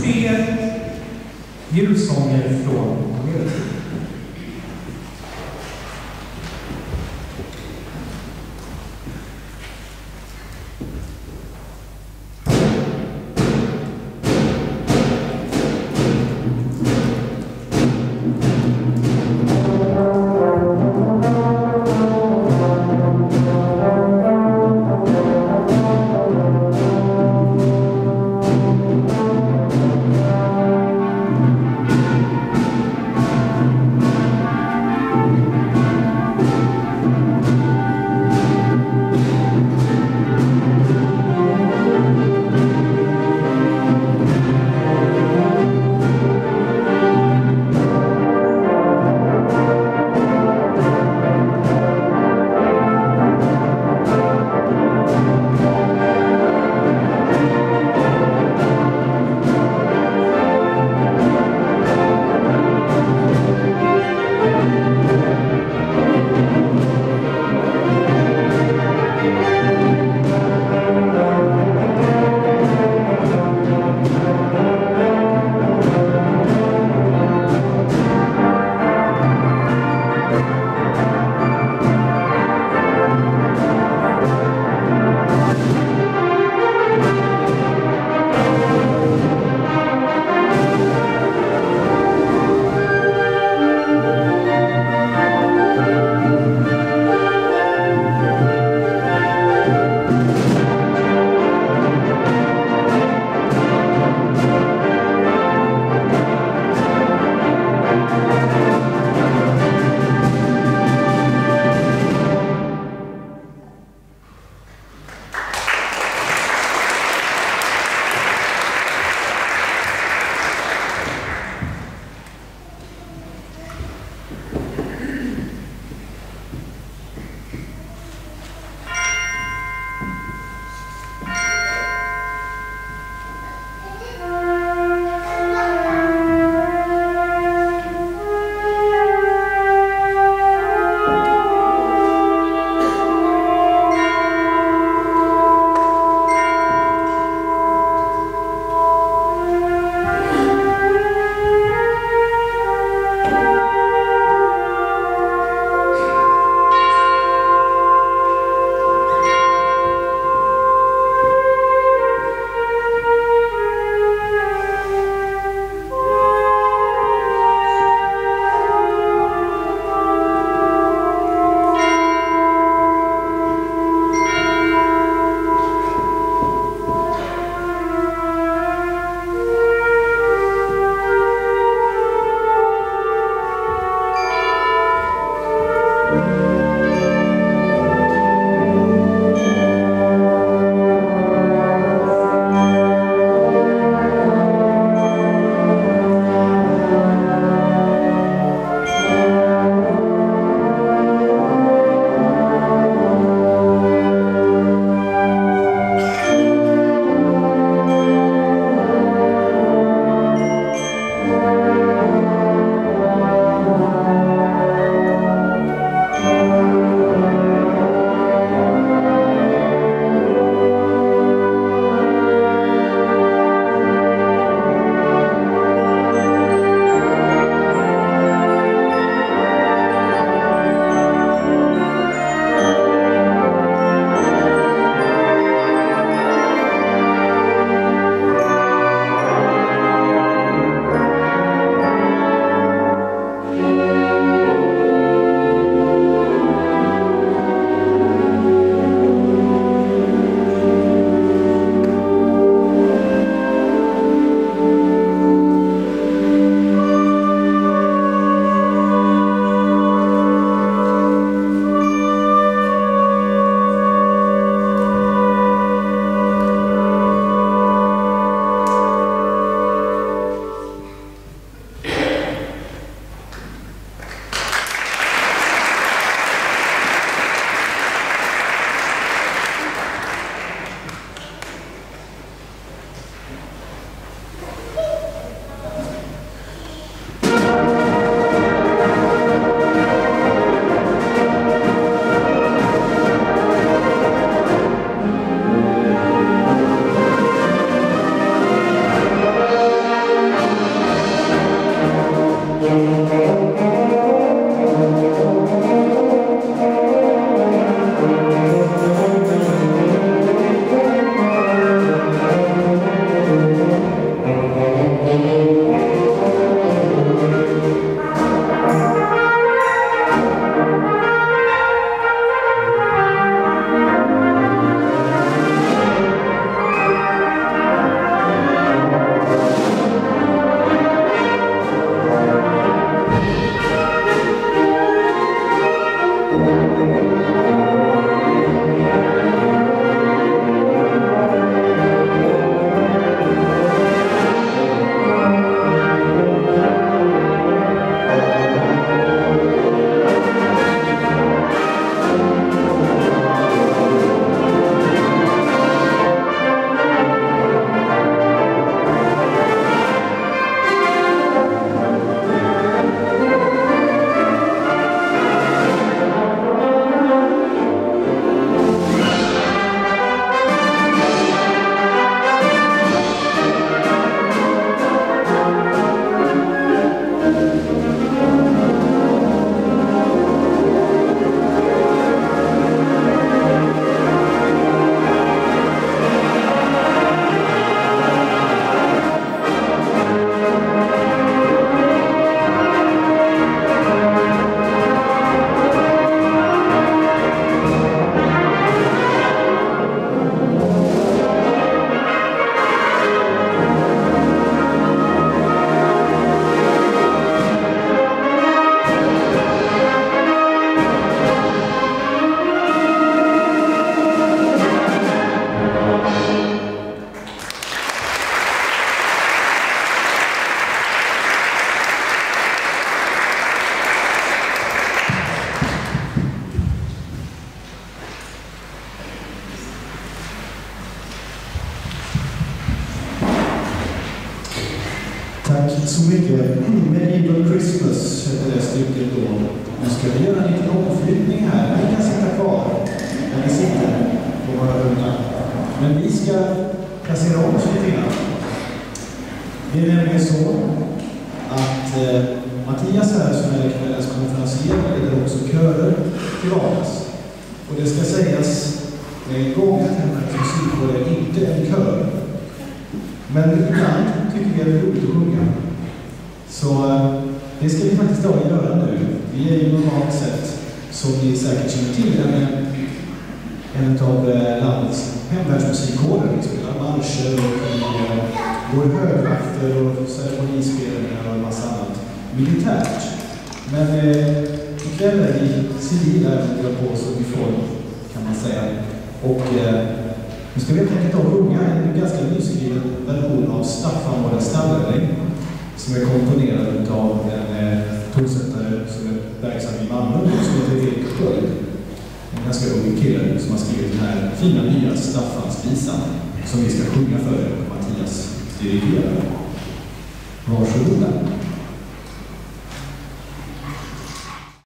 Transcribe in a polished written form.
3 julsånger från Amerika. Tack så mycket. Medieval Christmas heter det stycket då. Nu ska vi göra en liten omflyttning här. Vi kan sitta kvar där vi sitter på våra runda. Men vi ska placera om oss lite grann. Det är nämligen så att Mattias här som är kvällens konferencier leder också körer till vardags. Och det ska sägas en gång att hemmet musikkår är inte en kör. Men ibland tycker vi att det är roligt att sjunga. Så det ska vi faktiskt göra nu. Vi är ju normalt sett, som ni säkert känner till, en av landets hemvärnsmusikkårer. Vi spelar marscher och går högvakter och ceremonispelningar och en massa annat militärt. Men ikväll är vi civila även på oss och i form, kan man säga. Och nu ska vi helt enkelt sjunga en ganska nyskriven version av Staffan och den Stallerling som är komponerad av en tonsättare som är verksam i Malmö som heter Erik Sköld. En ganska ung kille som har skrivit den här fina nya Staffans-visan som vi ska sjunga för er och Mattias dirigerar. Varsågoda.